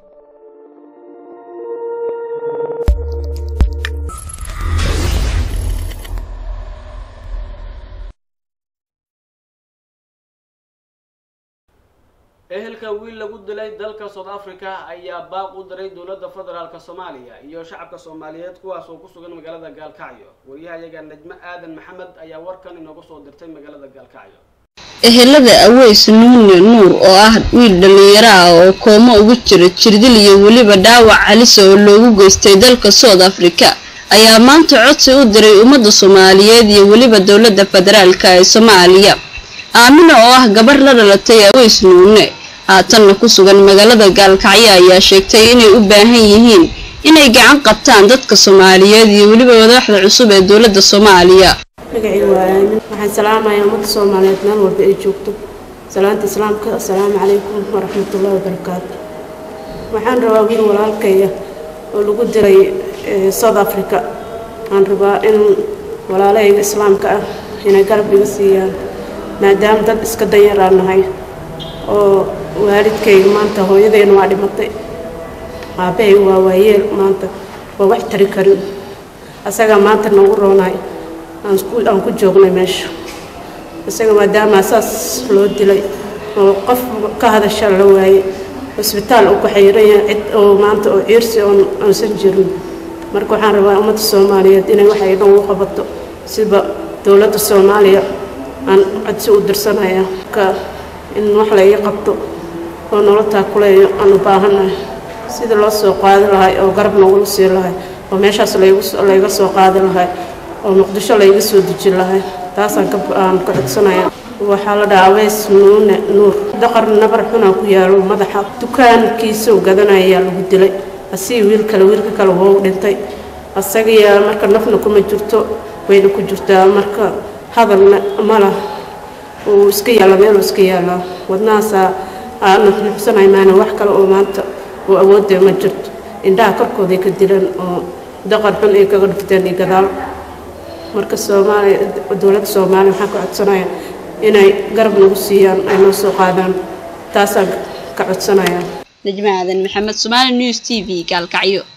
ehelka wiil lagu dilay dalka South Africa ayaa baaq u diray dawladda federaalka Soomaaliya iyo shacabka Soomaaliyeed kuwaas oo ku sugan magaalada Gaalkacyo. Wariyahayaga Najma Aadan Maxamed ayaa warkan inoogu soo dirtay magaalada Gaalkacyo. ehelada Aweys Nuur oo ah wiil dhalinyaro ah oo koomo ugu jira jirdil iyo waliba dhaawac halis oo loogu geystay dalka South Africa ayaa maanta codsi u diray ummadda Soomaaliyeed iyo waliba dawladda federaalka ee Soomaaliya. Aamina oo ah gabar la dhalatay Aweys Nuur haatan ku sugan magaalada Gaalkacyo ayaa sheegtay inay u baahan yihiin inay gacan qabtaan dadka Soomaaliyeed iyo waliba wadaxda cusub ee dawladda Soomaaliya. waxaan salaamayaa ummadda Soomaaliyeed meel walba ay joogto. salaanta islaamka assalaamu calaykum wa rahmatullaahi wa barakaatuh. waxaan rabaa wiil walaalkay oo lagu diray South Africa. aan rabaa in walaalahayga islaamka ah inay garab iga siiyaan maadaama dad iska danyaraan nahay oo waalidkayga maanta hooyadayna waa dhimatay aabahay waa waayeel maanta waa wax tari karin asaga maanta nagu roonay aan ku joognay meesha asaga maadaama asaas loo dilay oo qof ka hadasha la waayay isbitaal uu ku xiriiray cid oo maanta oo ciirsi oo san jirin marka waxaan rabaa ummadda Soomaaliyeed inay wax ay dhan u qabato sida dawladda Soomaaliya aan codsi u dirsanaya ka in wax la iga qabto oo nololta kuleeyo aan u baahanahay sida loo soo qaadi lahay oo garab nagu sii lahay oo meeshaas la iga soo qaadi lahay oo Muqdisho la iga soo dejin lahay taas aan ka codsanaya waxa la dhahaa Aweys Nuur daqar nabar xuna ku yaalo madaxa dukaankiisa oo gadanaya lagu dilay asii wiilka kale wuu dhintay asaga marka nafna kuma jirto wayna ku jirtaa marka hadalna mala oo iska yaala meel iska yaala wadnaasa aan nafsanay maana wax kale oo maanta oo awoodda ma jirto indhaha korkooda ka dilan oo daqar xun ay kaga dhifteen gadaal marka Soomaaliya dawladda Soomaaliya waxa ka codsanaya inay garab nagu siiyaan ay noo soo qaadaan taas ka codsanaya. Najma Aadan Maxamed, Somali News TV, Gaalkacyo.